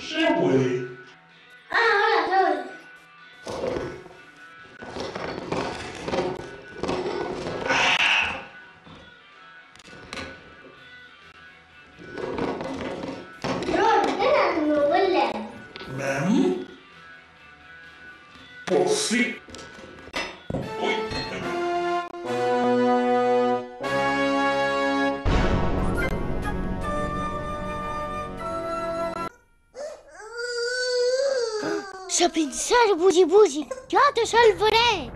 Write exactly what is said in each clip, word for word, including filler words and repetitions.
Se puede. Ah, hola, Raúl. Raúl, ¿tienes tu abuela? ¿Mem? Pues sí. Uy. La princesa Bugi Bugi, yo te salvaré.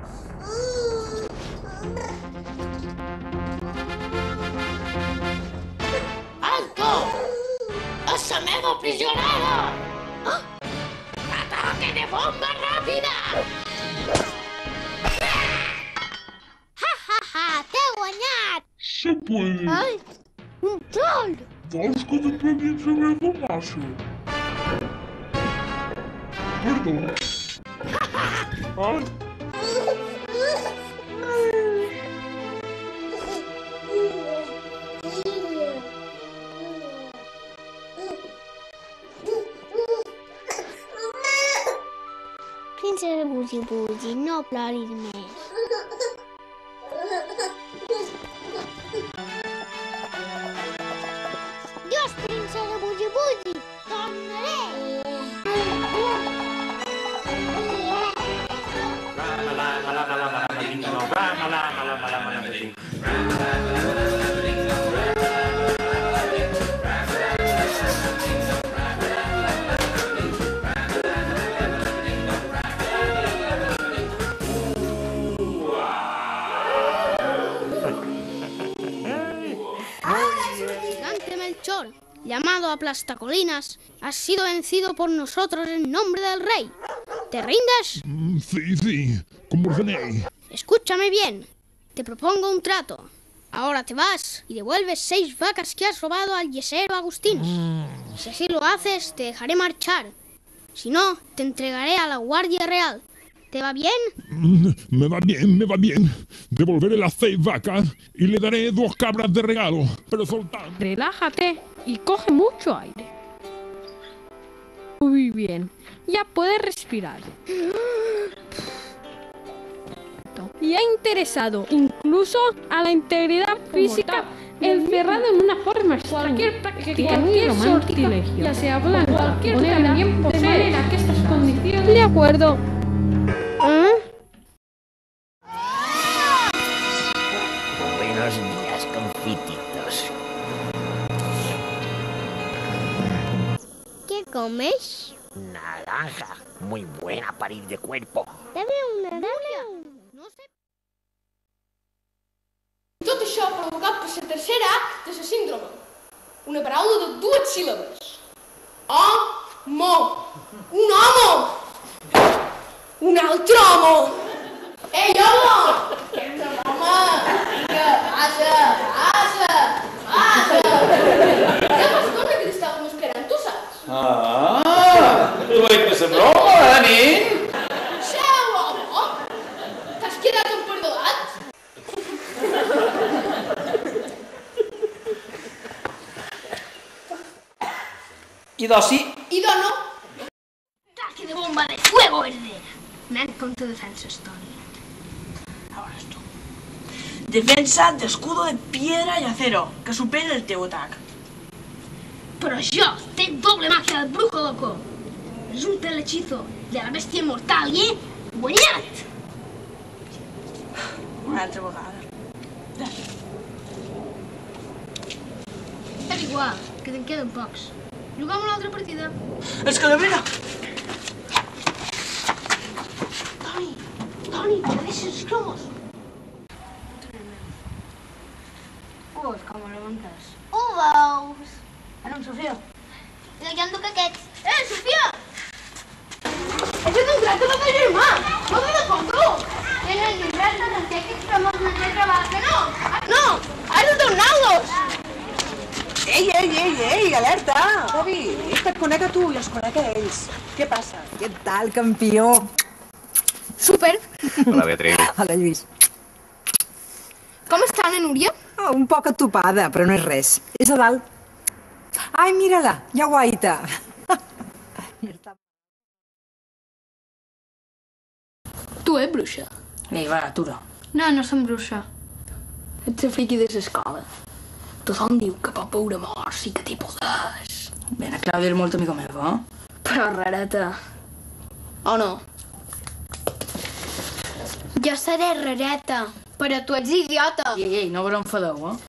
Alto! És la meva prisionera! Ah! Ataque de bomba ràpida! Ha, ha, ha, t'he guanyat. Se puede. Ai, un troll. Vols que te pegui la meva massa? Perdó. Ai. Princesa Bugi Bugi, no ploris més. Dios, princesa Bugi Bugi, Gigante Melchor, llamado Aplastacolinas, has sido vencido por nosotros en nombre del rey. ¿Te rindes? Mm, Sí, sí, como ordené. Escúchame bien. Te propongo un trato. Ahora te vas y devuelves seis vacas que has robado al yesero Agustín. Si así lo haces, te dejaré marchar. Si no, te entregaré a la Guardia Real. ¿Te va bien? Mm, Me va bien, me va bien. Devolveré las seis vacas y le daré dos cabras de regalo. Pero soltando. Relájate y coge mucho aire. Muy bien, ya puedes respirar. Y ha interesado incluso a la integridad física encerrado en una forma cualquier práctica muy romántica, ya sea blanca, cualquier también posee, de manera que estas condiciones... De acuerdo. Buenos días, confititos. ¿Qué comes? Naranja, muy buena para ir de cuerpo. Dame una, dame una. No sé. Tot això provocat per la tercera A de la síndrome. Una paraula de dues síl·labes. Homo. Un homo. Un altre homo. Ei, homo! Home, vinga, passa, passa, passa. Ja fa estona que t'estàvem esperant, tu saps? Ah, tu veig per la broma, eh, nen? Seu, home! T'has quedat emperdolat? I do sí. I do no. Ataque de bomba de fuego verde. Me han contado defensa historia. Ahora esto. Defensa de escudo de piedra y acero, que supere el teu atac. Però jo tenc doble màquina del brujo loco. Resulta el hechizo de la bestia mortal i he guanyat. Una altra vegada. És igual, que te'n queden pocs. Juguem una altra partida. Escalavera! Toni, Toni, que deixes els cromos. Ho veus com ho remuntes? Ho veus? Ara em Sofia. I jo enduc aquests. Eh, Sofia! He fet un tracte amb el teu germà! No t'he de foto! En el llibret de les aquests cromos no té treball, que no? No! Has de tornar-los! Ei, ei, ei, ei, alerta! Bobby, et conec a tu i els conec a ells. Què passa? Què tal, campió? Super! Hola, Beatriz. Hola, Lluís. Com està la Núria? Oh, un poc atopada, però no és res. És a dalt. Ai, mira-la, ja guaita. Tu ets bruixa? Ei, va, atura. No, no som bruixa. Ets la friqui de l'escola. Tothom diu que pot veure morts i que té poders. Bé, la Clàudia és molt amiga meva, eh? Però rareta. O no? Jo seré rareta, però tu ets idiota. Ei, ei, no vos enfadeu, eh?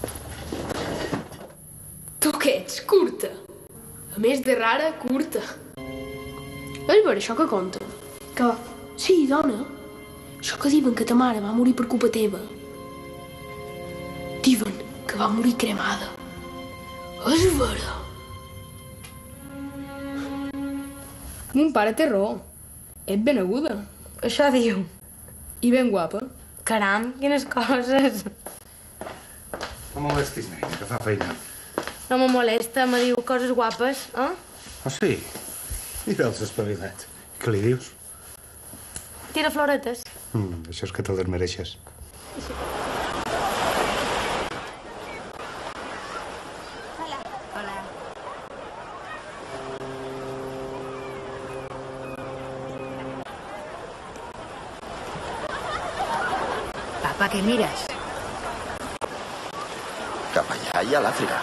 Tu què ets? Curta. A més de rara, curta. És ver això que conta? Que... Sí, dona. Això que diuen que ta mare va morir per culpa teva. Diuen que va morir cremada. És vera. Mon pare té raó. Ets ben aguda. Això diu. I ben guapa. Caram, quines coses. No molestis, nena, que fa feina. No me molesta, me diu coses guapes, eh? Oh, sí? Mira'ls espavilat. Què li dius? Tira floretes. Mm, això és que te les mereixes. Papa, què mires? Cap allà i a l'Àfrica.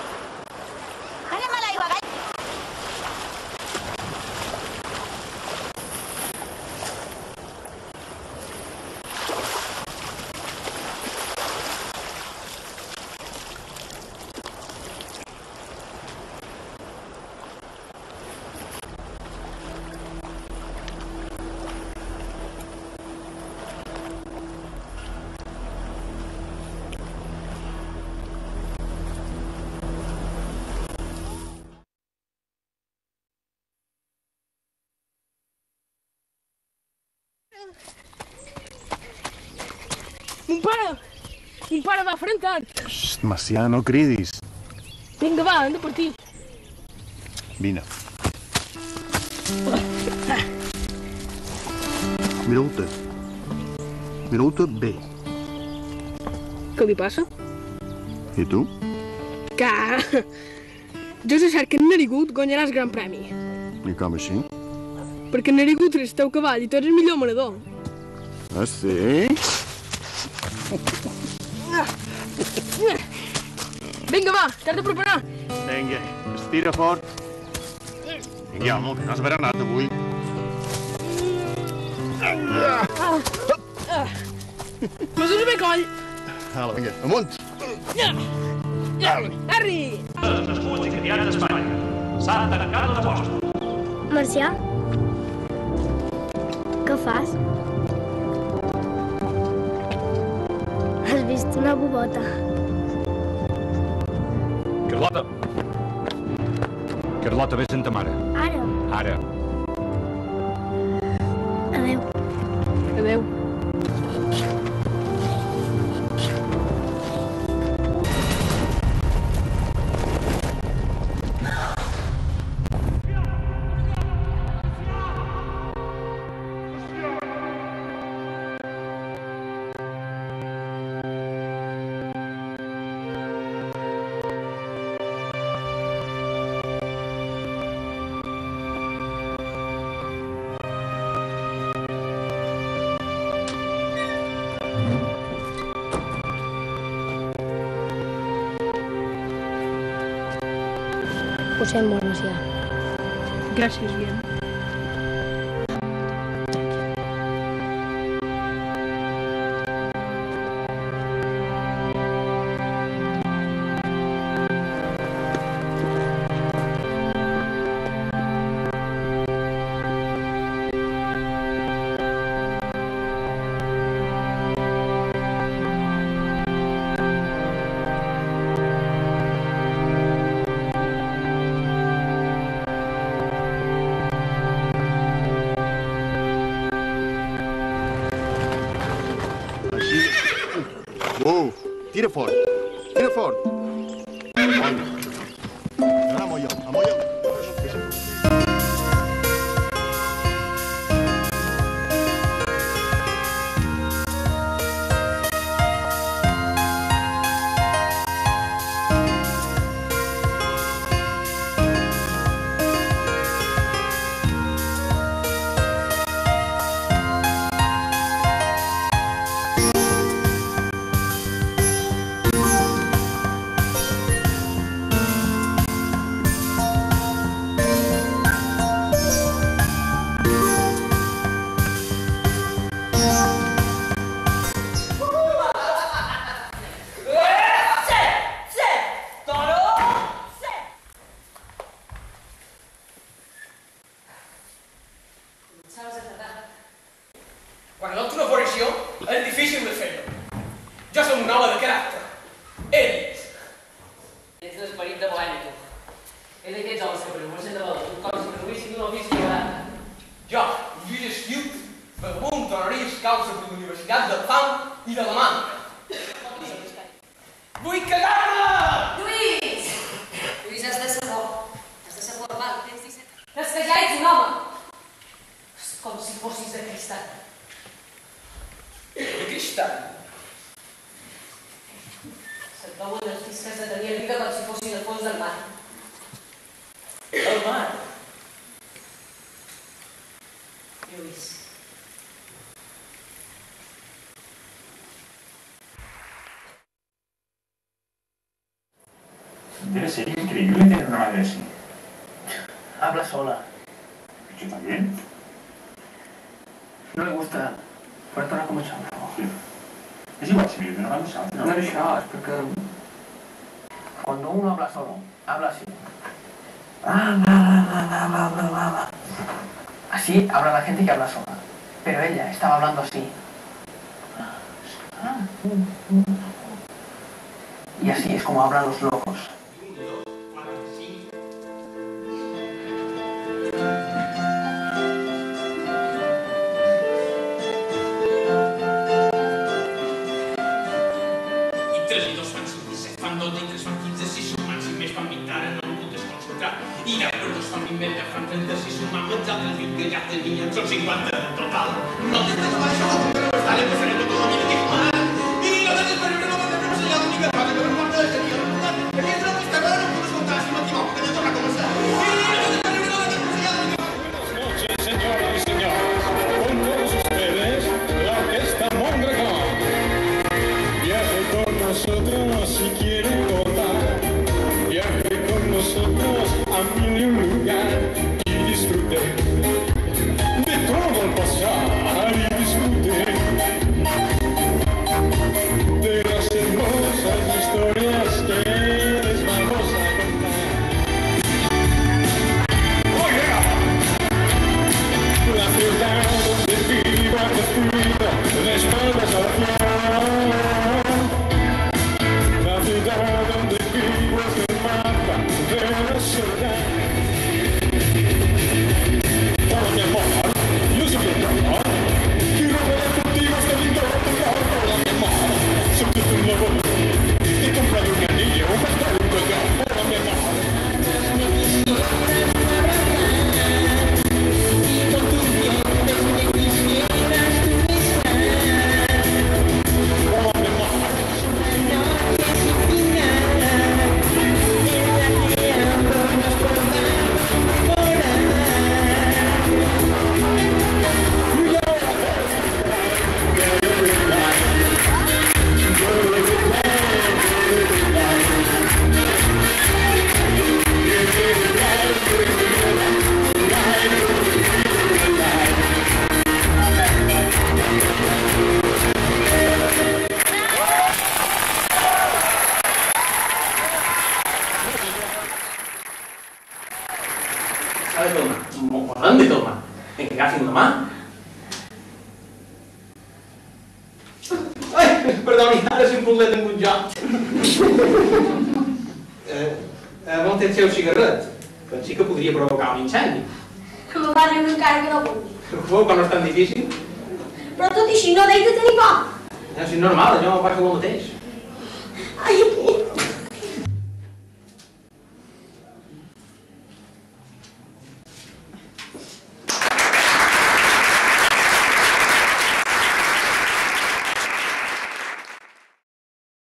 Mon pare! Mon pare va afrentar! Xxt, Macià, no cridis. Vinga, va, hem de partir. Vine. Mireu-te. Mireu-te bé. Què li passa? I tu? Que... Jo sé cert que en Narigut guanyaràs gran premi. I com així? Perquè en Narigut és el teu cavall i tu ets el millor manador. Ah, sí? Vinga, va, t'has de preparar. Vinga, estira fort. Vinga, home, que no has berenat avui. Mesura bé coll. Ala, vinga, amunt. Arri! Nascuts i criats a Espanya. S'han tancat les vostres. Marcià? Què fas? Has vist una bubota? Carlota! Carlota, vés amb ta mare. Ara? Ara. Adéu. Adéu. Posem molt, Macià. Gràcies, bien. Uau, tira fort. Tira fort. Amolla. Ara amolla, amolla. Quan adopta una posició, és difícil de fer-ho. Jo som un home de caràcter. Ell. Ets l'esperit de Bohemi, tu. És d'aquests homes que presumen de valor, com si presumissin d'un ofici que agrada. Jo, Lluís Estiu, vagabund honoris causa per la Universitat del Fam i de la Manca. Vull cagar-me! Lluís! Lluís, has de ser bo. Has de ser formal, tens disset anys. És que ja ets un home. És com si fossis de cristall. De cristall? Se't veuen els fills que has de tenir a vida com si fossin al fons del mar. El mar? Lluís. Debe ser increíble tener una madre así. Habla sola. Yo también. No le gusta parlar com això. Sí. Es igual si vive en una mesa. No, no es això, és perquè cuando uno habla solo, habla así. Así habla la gente que habla sola. Pero ella estaba hablando así. Y así es como hablan los locos. I després dos fan vint metres, fan trenta-sis, sumant els altres vint que ja tenien, són cinquanta en total. No tens de això, que no està, le posaré tot el domini que és mal. I no tens per veure, no tens per veure, l'única cosa que per part de la seria important, perquè és una pista que no puc escoltar, si m'equivoco, que no torna a començar. I no tens per veure, no tens per veure, Buenas noches, señoras y señores. Con todos ustedes, la Orquesta Mondragón. Viaje con nosotros si quiere votar. Viaje con nosotros a mil y un lugar y disfrute de todo el pasar y disfrute de las hermosas historias que les vamos a contar. ¡Oh, yeah! La ciudad donde vivo ha crecido de espaldas al cielo. La ciudad donde vivo es el mapa de la ciudad. Hola mi amor, yo soy tu amor. Quiero volar contigo hasta el lindo hola mi amor. Soy tu nuevo y compraré un anillo, un pastel, un collar. Hola mi amor. S'ha de calmar. Parlem de calmar. Que agafin la mà. Ai, perdoni, ara s'ha impulsat amb un joc. Eh, on té el seu cigarret? Pensi que podria provocar un incendi. Que me va riure encara que no pugui. Uf, quan no és tan difícil. Però tot i així no deix de tenir por. No, si és normal, jo em passa el mateix. Ai, aquí.